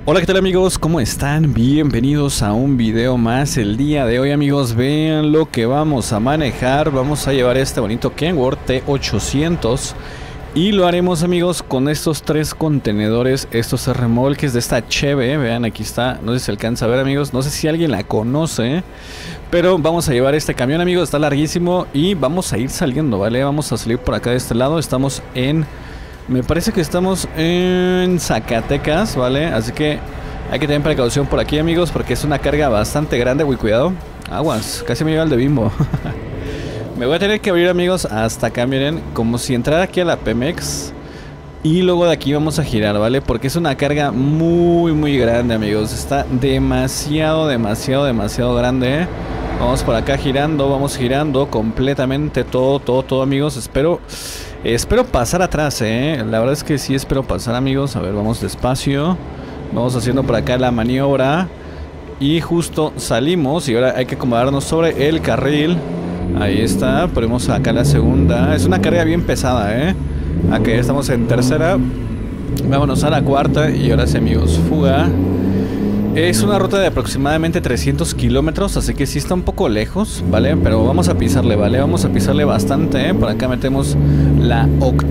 Hola, ¿qué tal amigos? ¿Cómo están? Bienvenidos a un video más. El día de hoy, amigos, vean lo que vamos a manejar. Vamos a llevar este bonito Kenworth T800 y lo haremos, amigos, con estos tres contenedores, estos remolques de esta Cheve. Vean, aquí está, no sé si se alcanza a ver, amigos, no sé si alguien la conoce, pero vamos a llevar este camión, amigos, está larguísimo y vamos a ir saliendo, ¿vale? Vamos a salir por acá de este lado, estamos en... Me parece que estamos en Zacatecas, ¿vale? Así que hay que tener precaución por aquí, amigos, porque es una carga bastante grande. Uy, cuidado. Aguas, casi me lleva el de Bimbo. Me voy a tener que abrir, amigos, hasta acá, miren, como si entrara aquí a la Pemex. Y luego de aquí vamos a girar, ¿vale? Porque es una carga muy grande, amigos. Está demasiado grande, ¿eh? Vamos por acá girando, vamos girando completamente todo, amigos. Espero pasar atrás, la verdad es que sí espero pasar, amigos. A ver, vamos despacio. Vamos haciendo por acá la maniobra. Y justo salimos y ahora hay que acomodarnos sobre el carril. Ahí está, ponemos acá la segunda. Es una carga bien pesada, Aquí estamos en tercera. Vámonos a la cuarta y ahora sí, amigos, fuga. Es una ruta de aproximadamente 300 kilómetros, así que sí está un poco lejos, ¿vale? Pero vamos a pisarle, ¿vale? Vamos a pisarle bastante, ¿eh? Por acá metemos la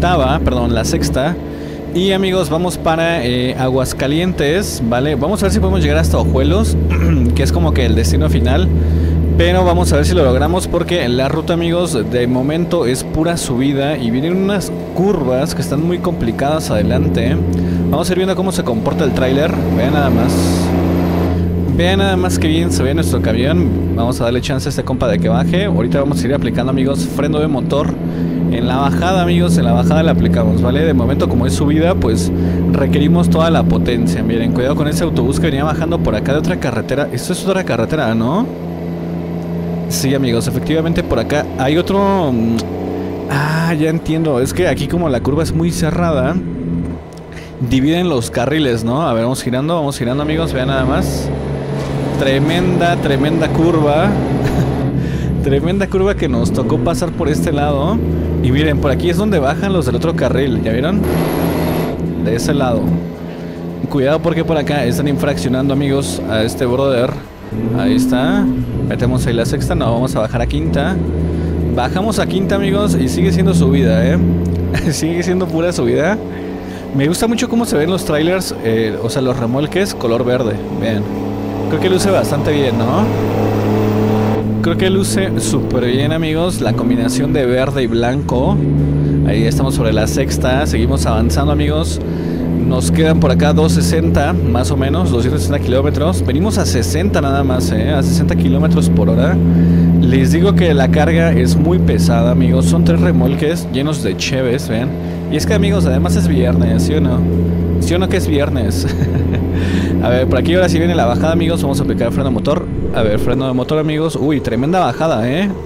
sexta. Y, amigos, vamos para Aguascalientes, ¿vale? Vamos a ver si podemos llegar hasta Ojuelos, que es como que el destino final. Pero vamos a ver si lo logramos porque la ruta, amigos, de momento es pura subida y vienen unas curvas que están muy complicadas adelante, ¿eh? Vamos a ir viendo cómo se comporta el tráiler. Vean nada más. Vean nada más que bien se ve nuestro camión. Vamos a darle chance a este compa de que baje. Ahorita vamos a ir aplicando, amigos, freno de motor. En la bajada, amigos, en la bajada le aplicamos, ¿vale? De momento, como es subida, pues requerimos toda la potencia. Miren, cuidado con ese autobús que venía bajando por acá de otra carretera. Esto es otra carretera, ¿no? Sí, amigos, efectivamente por acá hay otro... Ah, ya entiendo. Es que aquí como la curva es muy cerrada, dividen los carriles, ¿no? A ver, vamos girando, amigos. Vean nada más. Tremenda curva. Tremenda curva que nos tocó pasar por este lado. Y miren, por aquí es donde bajan los del otro carril. ¿Ya vieron? De ese lado. Cuidado porque por acá están infraccionando, amigos, a este brother. Ahí está. Metemos ahí la sexta. No, vamos a bajar a quinta. Bajamos a quinta, amigos, y sigue siendo subida, sigue siendo pura subida. Me gusta mucho cómo se ven los trailers, o sea, los remolques color verde. Vean. Creo que luce bastante bien, ¿no? Creo que luce súper bien, amigos, la combinación de verde y blanco. Ahí estamos sobre la sexta. Seguimos avanzando, amigos. Nos quedan por acá 260, más o menos, 260 kilómetros. Venimos a 60 nada más, a 60 kilómetros por hora. Les digo que la carga es muy pesada, amigos. Son tres remolques llenos de cheves, vean. Y es que, amigos, además es viernes, ¿sí o no? ¿Sí o no que es viernes? A ver, por aquí ahora sí viene la bajada, amigos. Vamos a aplicar freno de motor. A ver, freno de motor, amigos. Uy, tremenda bajada,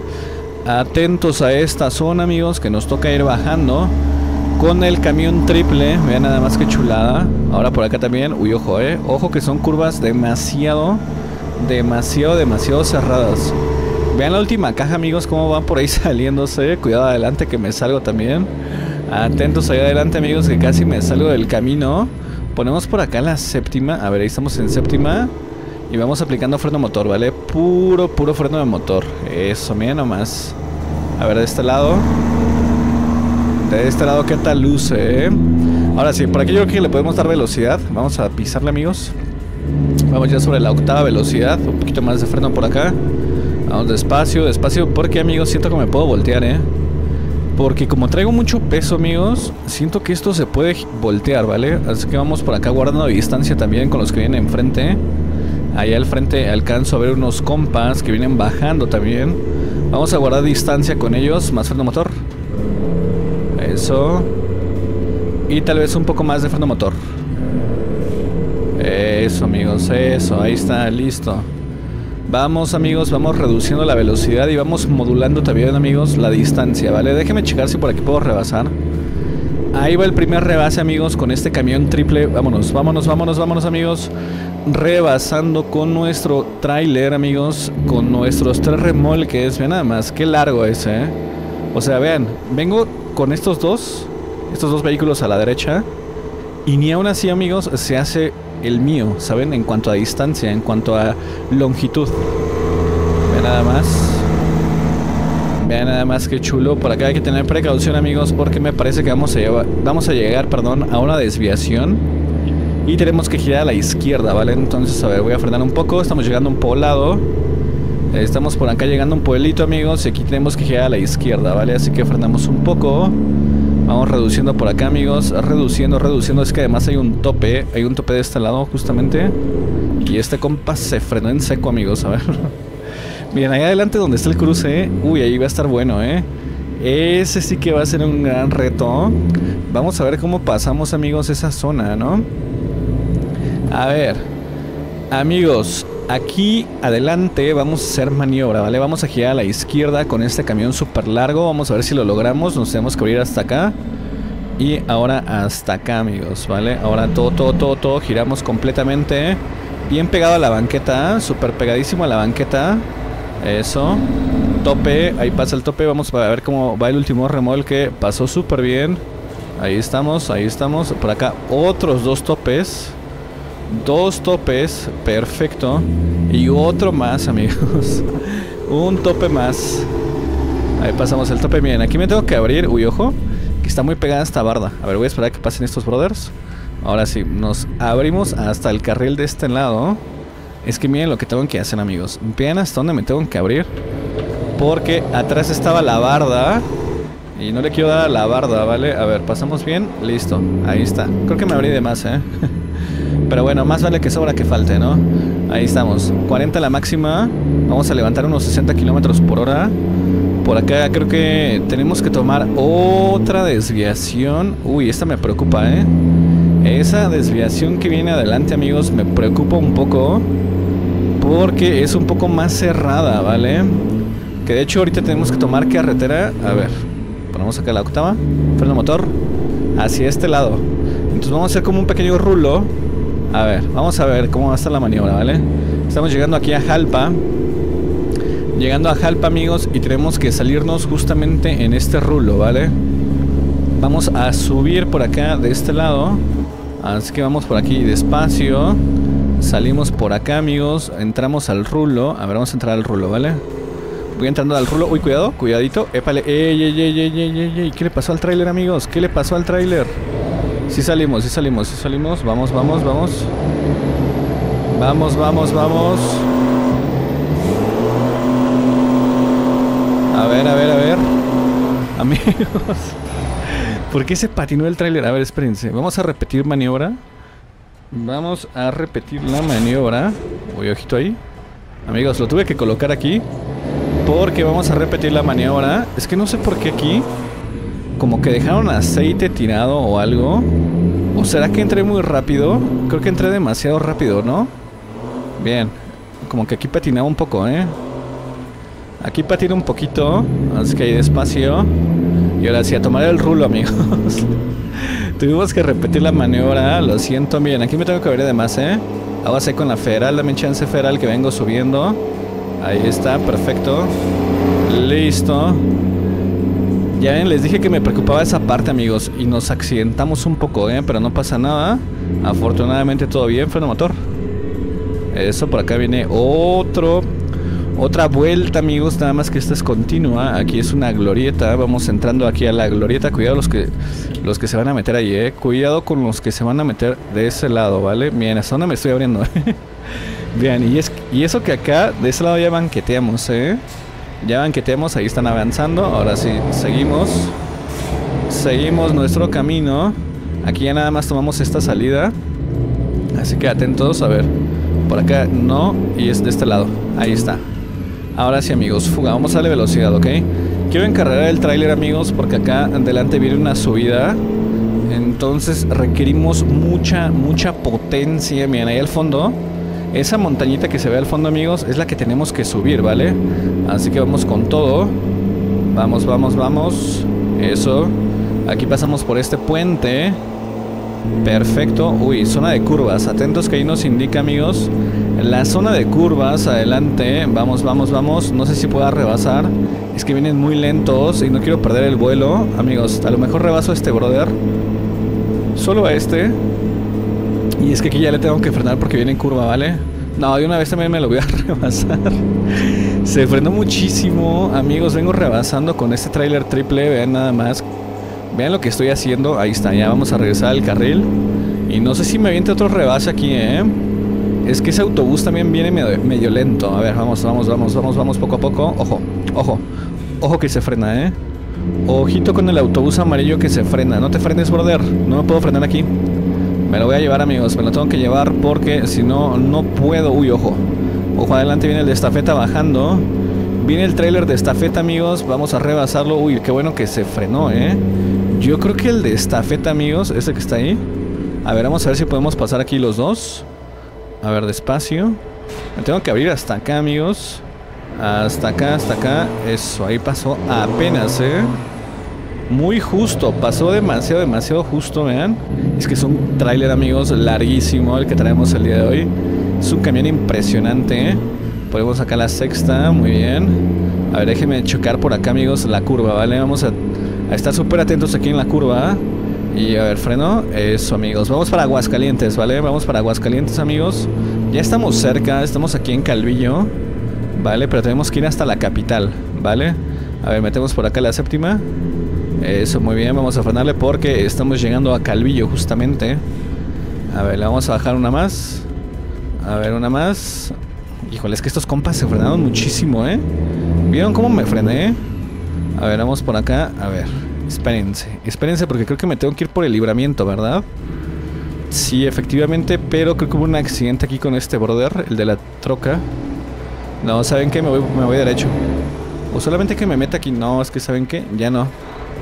Atentos a esta zona, amigos, que nos toca ir bajando con el camión triple. Vean nada más que chulada. Ahora por acá también. Uy, ojo, ojo que son curvas demasiado cerradas. Vean la última caja, amigos, cómo van por ahí saliéndose. Cuidado adelante que me salgo también. Atentos ahí adelante, amigos, que casi me salgo del camino. Ponemos por acá la séptima. A ver, ahí estamos en séptima. Y vamos aplicando freno motor, ¿vale? Puro freno de motor. Eso, miren nomás. A ver, de este lado. De este lado, ¿qué tal luce, Ahora sí, por aquí yo creo que le podemos dar velocidad. Vamos a pisarle, amigos. Vamos ya sobre la octava velocidad. Un poquito más de freno por acá. Vamos despacio, porque, amigos, siento que me puedo voltear, porque como traigo mucho peso, amigos, siento que esto se puede voltear, ¿vale? Así que vamos por acá guardando distancia también con los que vienen enfrente. Allá al frente alcanzo a ver unos compas que vienen bajando también. Vamos a guardar distancia con ellos. Más freno motor. Eso. Y tal vez un poco más de freno motor. Eso, amigos, eso. Ahí está, listo. Vamos, amigos, vamos reduciendo la velocidad y vamos modulando también, amigos, la distancia, ¿vale? Déjenme checar si por aquí puedo rebasar. Ahí va el primer rebase, amigos, con este camión triple. Vámonos, amigos. Rebasando con nuestro tráiler, amigos, con nuestros tres remolques. Vean nada más, qué largo es, O sea, vean, vengo con estos dos vehículos a la derecha Y ni aún así, amigos, se hace el mío, ¿saben? En cuanto a distancia, en cuanto a longitud. Vean nada más. Vean nada más qué chulo. Por acá hay que tener precaución, amigos, porque me parece que vamos a llegar, perdón, a una desviación. Y tenemos que girar a la izquierda, ¿vale? Entonces, a ver, voy a frenar un poco. Estamos llegando a un poblado. Estamos por acá llegando a un pueblito, amigos. Y aquí tenemos que girar a la izquierda, ¿vale? Así que frenamos un poco. Vamos reduciendo por acá, amigos. Reduciendo. Es que además hay un tope. Hay un tope de este lado, justamente. Y este compa se frenó en seco, amigos. A ver. Miren, ahí adelante donde está el cruce. Uy, ahí va a estar bueno, ¿eh? Ese sí que va a ser un gran reto. Vamos a ver cómo pasamos, amigos, esa zona, ¿no? A ver, amigos, aquí adelante vamos a hacer maniobra, ¿vale? Vamos a girar a la izquierda con este camión súper largo. Vamos a ver si lo logramos. Nos tenemos que abrir hasta acá. Y ahora hasta acá, amigos, ¿vale? Ahora todo giramos completamente. Bien pegado a la banqueta, súper pegadísimo a la banqueta. Eso. Tope, ahí pasa el tope. Vamos a ver cómo va el último remolque. Pasó súper bien. Ahí estamos. Por acá otros dos topes. Dos topes, perfecto. Y otro más, amigos. Un tope más. Ahí pasamos el tope. Miren, aquí me tengo que abrir. Uy, ojo, que está muy pegada esta barda. A ver, voy a esperar a que pasen estos brothers. Ahora sí, nos abrimos hasta el carril de este lado. Es que miren lo que tengo que hacer, amigos. Vean hasta dónde me tengo que abrir, porque atrás estaba la barda y no le quiero dar a la barda, ¿vale? A ver, pasamos bien, listo, ahí está. Creo que me abrí de más, ¿eh? Pero bueno, más vale que sobra que falte, ¿no? Ahí estamos, 40 la máxima. Vamos a levantar unos 60 kilómetros por hora. Por acá creo que tenemos que tomar otra desviación. Uy, esta me preocupa, ¿eh? Esa desviación que viene adelante, amigos, me preocupa un poco, porque es un poco más cerrada, ¿vale? Que de hecho ahorita tenemos que tomar carretera. A ver, ponemos acá la octava. Freno motor hacia este lado. Entonces vamos a hacer como un pequeño rulo. A ver, vamos a ver cómo va a estar la maniobra, ¿vale? Estamos llegando aquí a Jalpa. Llegando a Jalpa, amigos, y tenemos que salirnos justamente en este rulo, ¿vale? Vamos a subir por acá de este lado. Así que vamos por aquí despacio. Salimos por acá, amigos. Entramos al rulo. A ver, vamos a entrar al rulo, ¿vale? Voy entrando al rulo. Uy, cuidado, cuidadito. Épale. Ey. ¿Qué le pasó al tráiler, amigos? ¿Qué le pasó al tráiler? Sí salimos. Vamos. Vamos. A ver. Amigos, ¿por qué se patinó el tráiler? A ver, espérense. Vamos a repetir maniobra. Vamos a repetir la maniobra. Uy, ojito ahí. Amigos, lo tuve que colocar aquí, porque vamos a repetir la maniobra. Es que no sé por qué aquí como que dejaron aceite tirado o algo. ¿O será que entré muy rápido? Creo que entré demasiado rápido, ¿no? Bien. Como que aquí patinaba un poco, ¿eh? Aquí patina un poquito. Así que ahí despacio. Y ahora sí, a tomar el rulo, amigos. Tuvimos que repetir la maniobra. Lo siento, bien. Aquí me tengo que ver de más, ¿eh? Aguas con la federal. Dame chance federal que vengo subiendo. Ahí está, perfecto. Listo. Ya ven, les dije que me preocupaba esa parte, amigos. Y nos accidentamos un poco, ¿eh? Pero no pasa nada. Afortunadamente todo bien, freno motor. Eso, por acá viene otra vuelta, amigos. Nada más que esta es continua. Aquí es una glorieta. Vamos entrando aquí a la glorieta. Cuidado los que se van a meter ahí, ¿eh? Cuidado con los que se van a meter de ese lado, ¿vale? Bien, ¿hasta dónde me estoy abriendo? Bien, y eso que acá, de ese lado ya banqueteamos, ¿eh? Ya banqueteamos, ahí están avanzando. Ahora sí, seguimos nuestro camino. Aquí ya nada más tomamos esta salida. Así que atentos, a ver. Por acá no, y es de este lado. Ahí está. Ahora sí, amigos, fuga, vamos a darle velocidad, ¿ok? Quiero encargar el tráiler, amigos, porque acá adelante viene una subida. Entonces requerimos mucha potencia. Miren, ahí al fondo, esa montañita que se ve al fondo, amigos, es la que tenemos que subir, ¿vale? Así que vamos con todo. Vamos. Eso. Aquí pasamos por este puente. Perfecto. Uy, zona de curvas. Atentos que ahí nos indica, amigos, la zona de curvas. Adelante. Vamos. No sé si pueda rebasar. Es que vienen muy lentos y no quiero perder el vuelo. Amigos, a lo mejor rebaso a este brother. Solo a este. Y es que aquí ya le tengo que frenar porque viene en curva, ¿vale? No, de una vez también me lo voy a rebasar. Se frenó muchísimo. Amigos, vengo rebasando con este tráiler triple. Vean nada más. Vean lo que estoy haciendo. Ahí está, ya vamos a regresar al carril. Y no sé si me aviente otro rebase aquí, Es que ese autobús también viene medio lento. A ver, vamos poco a poco. Ojo que se frena, Ojito con el autobús amarillo que se frena. No te frenes, brother. No me puedo frenar aquí. Me lo voy a llevar, amigos. Me lo tengo que llevar porque si no, no puedo. Uy, ojo. Ojo, adelante viene el de estafeta bajando. Viene el trailer de estafeta, amigos. Vamos a rebasarlo. Uy, qué bueno que se frenó, Yo creo que el de estafeta, amigos, ese que está ahí. A ver, vamos a ver si podemos pasar aquí los dos. A ver, despacio. Me tengo que abrir hasta acá, amigos. Hasta acá. Eso, ahí pasó apenas, Muy justo, pasó demasiado justo, vean. Es que es un tráiler, amigos, larguísimo el que traemos el día de hoy. Es un camión impresionante, Podemos sacar la sexta, muy bien. A ver, déjenme chocar por acá, amigos, la curva, ¿vale? Vamos a estar súper atentos aquí en la curva. Y a ver, freno, eso, amigos. Vamos para Aguascalientes, ¿vale? Vamos para Aguascalientes, amigos. Ya estamos cerca, estamos aquí en Calvillo, ¿vale? Pero tenemos que ir hasta la capital, ¿vale? A ver, metemos por acá la séptima. Eso, muy bien, vamos a frenarle porque estamos llegando a Calvillo justamente. A ver, le vamos a bajar una más. A ver, una más. Híjole, es que estos compas se frenaron muchísimo, ¿Vieron cómo me frené? A ver, vamos por acá. A ver, espérense porque creo que me tengo que ir por el libramiento, ¿verdad? Sí, efectivamente, pero creo que hubo un accidente aquí con este brother, el de la troca. No, ¿saben qué? Me voy derecho. O solamente que me meta aquí. No, es que ¿saben qué? Ya no.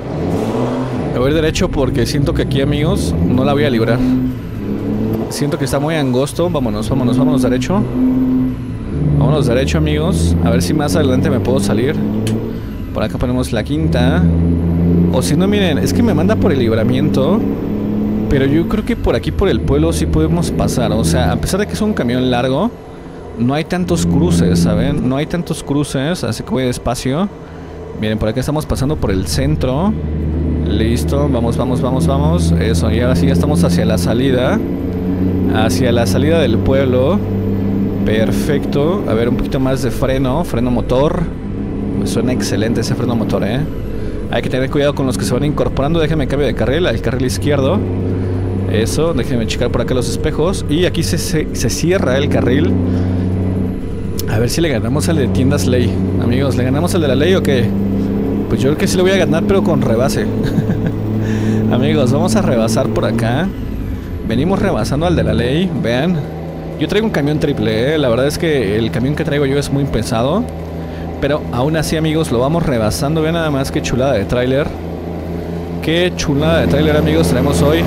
Me voy derecho porque siento que aquí, amigos, no la voy a librar. Siento que está muy angosto. Vámonos derecho. Vámonos derecho, amigos. A ver si más adelante me puedo salir. Por acá ponemos la quinta. O si no, miren, es que me manda por el libramiento. Pero yo creo que por aquí, por el pueblo, sí podemos pasar. O sea, a pesar de que es un camión largo, no hay tantos cruces, ¿saben? No hay tantos cruces, así que voy despacio. Miren, por acá estamos pasando por el centro. Listo, vamos. Eso, y ahora sí ya estamos hacia la salida. Hacia la salida del pueblo. Perfecto. A ver, un poquito más de freno motor. Me suena excelente ese freno motor, Hay que tener cuidado con los que se van incorporando. Déjenme cambio de carril, al carril izquierdo. Eso, déjenme checar por acá los espejos. Y aquí se cierra el carril. A ver si le ganamos al de tiendas ley. Amigos, ¿le ganamos al de la ley o qué? Pues yo creo que sí lo voy a ganar, pero con rebase. Amigos, vamos a rebasar por acá. Venimos rebasando al de la ley, vean. Yo traigo un camión triple, La verdad es que el camión que traigo yo es muy pesado. Pero aún así, amigos, lo vamos rebasando. Vean nada más qué chulada de tráiler. Qué chulada de tráiler, amigos, traemos hoy.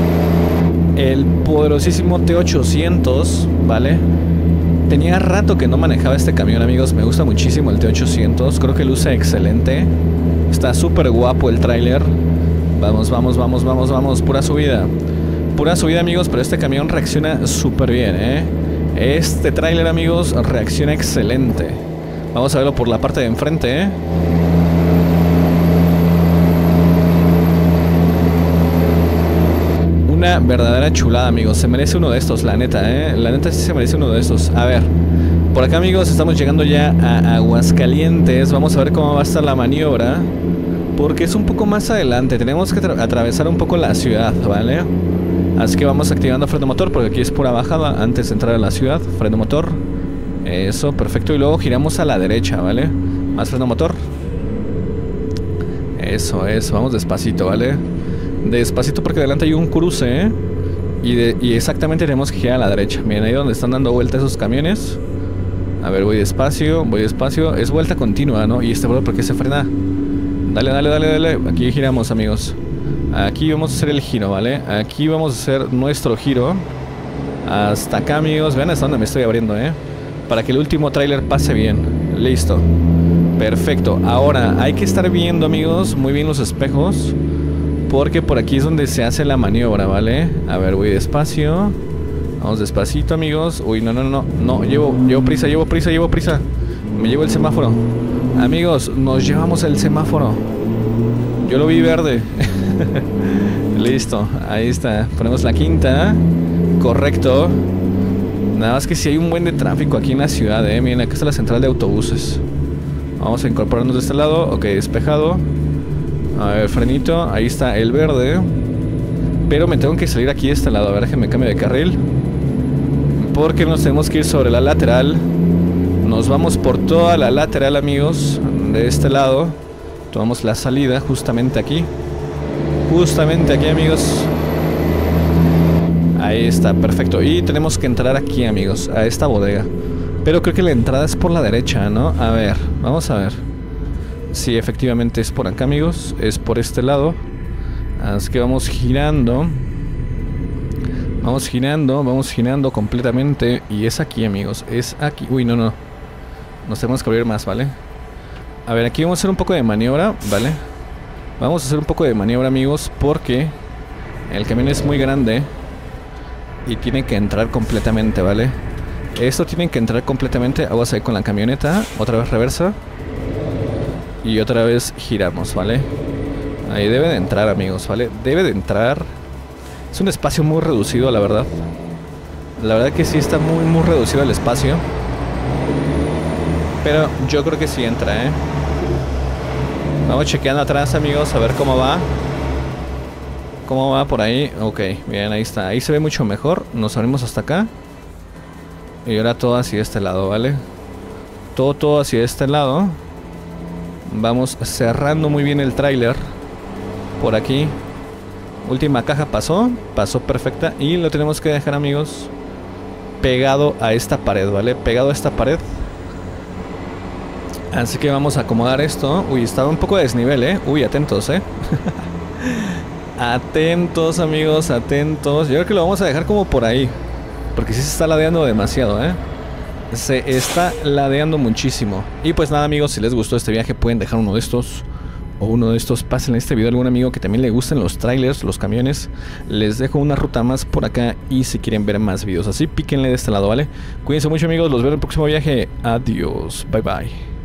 El poderosísimo T800, ¿vale? Tenía rato que no manejaba este camión, amigos. Me gusta muchísimo el T800. Creo que luce excelente. Está súper guapo el tráiler. Vamos. Pura subida, amigos. Pero este camión reacciona súper bien, Este tráiler, amigos, reacciona excelente. Vamos a verlo por la parte de enfrente, Una verdadera chulada, amigos. Se merece uno de estos, la neta, La neta sí se merece uno de estos. A ver, por acá, amigos, estamos llegando ya a Aguascalientes. Vamos a ver cómo va a estar la maniobra, porque es un poco más adelante. Tenemos que atravesar un poco la ciudad, ¿vale? Así que vamos activando freno motor, porque aquí es pura bajada antes de entrar a la ciudad. Freno motor. Eso, perfecto. Y luego giramos a la derecha, ¿vale? Más freno motor. Eso. Vamos despacito, ¿vale? Despacito porque adelante hay un cruce, y exactamente tenemos que girar a la derecha. Miren, ahí donde están dando vuelta esos camiones. A ver, voy despacio. Es vuelta continua, ¿no? Y este bro, ¿por qué se frena? Dale. Aquí giramos, amigos. Aquí vamos a hacer el giro, ¿vale? Aquí vamos a hacer nuestro giro. Hasta acá, amigos. Vean hasta dónde me estoy abriendo, para que el último tráiler pase bien. Listo. Perfecto. Ahora, hay que estar viendo, amigos, muy bien los espejos, porque por aquí es donde se hace la maniobra, ¿vale? A ver, voy despacio. Vamos despacito, amigos. Uy, no, llevo prisa. Me llevo el semáforo. Amigos, nos llevamos el semáforo. Yo lo vi verde. Listo, ahí está. Ponemos la quinta. Correcto. Nada más que si hay un buen de tráfico aquí en la ciudad, miren, acá está la central de autobuses. Vamos a incorporarnos de este lado. Ok, despejado. A ver, frenito. Ahí está el verde. Pero me tengo que salir aquí de este lado. A ver, déjenme cambio de carril. Porque nos tenemos que ir sobre la lateral. Nos vamos por toda la lateral, amigos. De este lado. Tomamos la salida justamente aquí. Justamente aquí, amigos. Ahí está, perfecto. Y tenemos que entrar aquí, amigos, a esta bodega. Pero creo que la entrada es por la derecha, ¿no? A ver, vamos a ver. Sí, efectivamente es por acá, amigos. Es por este lado. Así que vamos girando. Vamos girando completamente. Y es aquí, amigos. Es aquí. Uy, no. Nos tenemos que abrir más, ¿vale? A ver, aquí vamos a hacer un poco de maniobra, ¿vale? Vamos a hacer un poco de maniobra, amigos, porque el camión es muy grande y tiene que entrar completamente, ¿vale? Esto tiene que entrar completamente. Vamos a ir con la camioneta. Otra vez reversa. Y otra vez giramos, ¿vale? Ahí debe de entrar, amigos, ¿vale? Debe de entrar. Es un espacio muy reducido, la verdad. La verdad que sí está muy reducido el espacio. Pero yo creo que sí entra, ¿eh? Vamos chequeando atrás, amigos, a ver cómo va. ¿Cómo va por ahí? Ok, bien, ahí está. Ahí se ve mucho mejor. Nos abrimos hasta acá. Y ahora todo hacia este lado, ¿vale? Todo hacia este lado. Vamos cerrando muy bien el tráiler. Por aquí. Última caja pasó. Pasó perfecta. Y lo tenemos que dejar, amigos, pegado a esta pared, ¿vale? Pegado a esta pared. Así que vamos a acomodar esto. Uy, estaba un poco de desnivel, ¿eh? Uy, atentos, ¿eh? Atentos, amigos, atentos. Yo creo que lo vamos a dejar como por ahí, porque sí se está ladeando demasiado, ¿eh? Se está ladeando muchísimo. Y pues nada, amigos, si les gustó este viaje pueden dejar uno de estos o uno de estos. Pasen este video a algún amigo que también le gusten los trailers, los camiones. Les dejo una ruta más por acá. Y si quieren ver más videos así, píquenle de este lado, ¿vale? Cuídense mucho, amigos, los veo en el próximo viaje. Adiós, bye bye.